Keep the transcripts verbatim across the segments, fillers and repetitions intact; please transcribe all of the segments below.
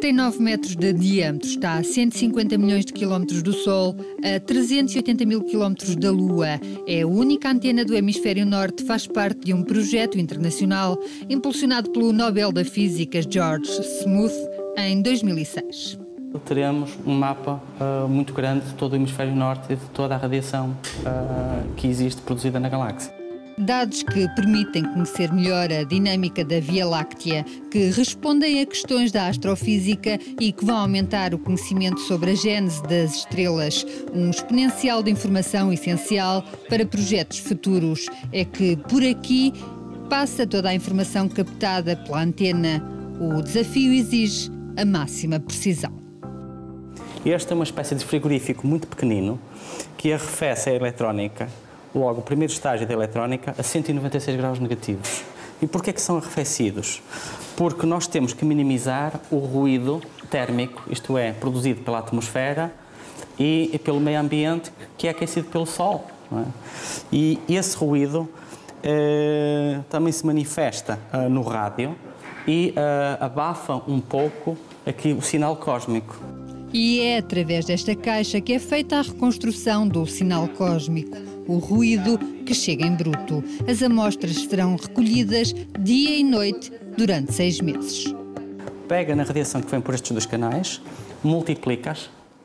Tem nove metros de diâmetro, está a cento e cinquenta milhões de quilómetros do Sol, a trezentos e oitenta mil quilómetros da Lua. É a única antena do hemisfério norte, faz parte de um projeto internacional impulsionado pelo Nobel da Física George Smoot em dois mil e seis. Teremos um mapa uh, muito grande de todo o hemisfério norte e de toda a radiação uh, que existe produzida na galáxia. Dados que permitem conhecer melhor a dinâmica da Via Láctea, que respondem a questões da astrofísica e que vão aumentar o conhecimento sobre a gênese das estrelas, um exponencial de informação essencial para projetos futuros. É que por aqui passa toda a informação captada pela antena. O desafio exige a máxima precisão. Este é uma espécie de frigorífico muito pequenino que arrefece a eletrónica, logo o primeiro estágio da eletrónica, a cento e noventa e seis graus negativos. E porquê é que são arrefecidos? Porque nós temos que minimizar o ruído térmico, isto é, produzido pela atmosfera e pelo meio ambiente, que é aquecido pelo Sol. Não é? E esse ruído eh, também se manifesta eh, no rádio e eh, abafa um pouco aqui o sinal cósmico. E é através desta caixa que é feita a reconstrução do sinal cósmico, o ruído que chega em bruto. As amostras serão recolhidas dia e noite durante seis meses. Pega na radiação que vem por estes dois canais, multiplica-as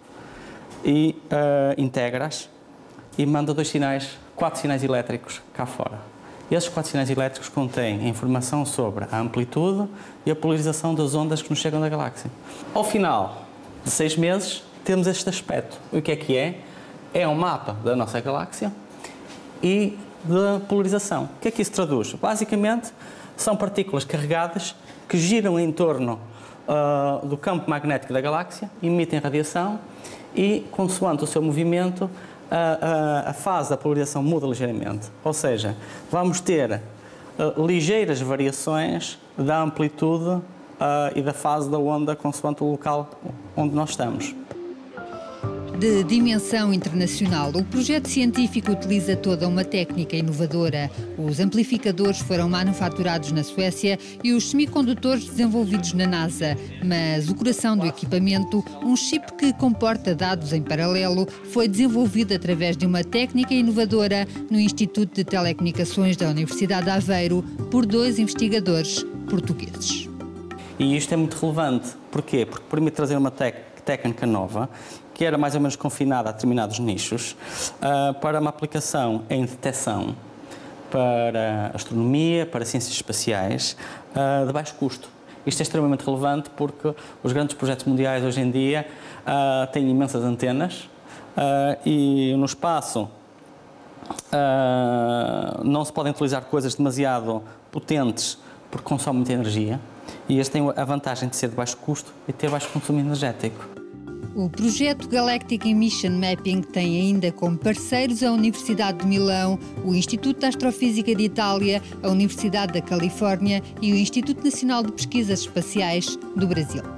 e uh, integra-as e manda dois sinais, quatro sinais elétricos cá fora. E esses quatro sinais elétricos contêm informação sobre a amplitude e a polarização das ondas que nos chegam da galáxia. Ao final de seis meses, temos este aspecto. O que é que é? É um mapa da nossa galáxia e da polarização. O que é que isso traduz? Basicamente, são partículas carregadas que giram em torno uh, do campo magnético da galáxia, emitem radiação e, consoante o seu movimento, a, a, a fase da polarização muda ligeiramente. Ou seja, vamos ter uh, ligeiras variações da amplitude Uh, e da fase da onda consoante o local onde nós estamos. De dimensão internacional, o projeto científico utiliza toda uma técnica inovadora. Os amplificadores foram manufaturados na Suécia e os semicondutores desenvolvidos na NASA. Mas o coração do equipamento, um chip que comporta dados em paralelo, foi desenvolvido através de uma técnica inovadora no Instituto de Telecomunicações da Universidade de Aveiro por dois investigadores portugueses. E isto é muito relevante. Porquê? Porque permite trazer uma técnica nova, que era mais ou menos confinada a determinados nichos, uh, para uma aplicação em detecção para astronomia, para ciências espaciais, uh, de baixo custo. Isto é extremamente relevante porque os grandes projetos mundiais hoje em dia uh, têm imensas antenas uh, e no espaço uh, não se podem utilizar coisas demasiado potentes porque consomem muita energia. E este tem a vantagem de ser de baixo custo e ter baixo consumo energético. O projeto Galactic Emission Mapping tem ainda como parceiros a Universidade de Milão, o Instituto de Astrofísica de Itália, a Universidade da Califórnia e o Instituto Nacional de Pesquisas Espaciais do Brasil.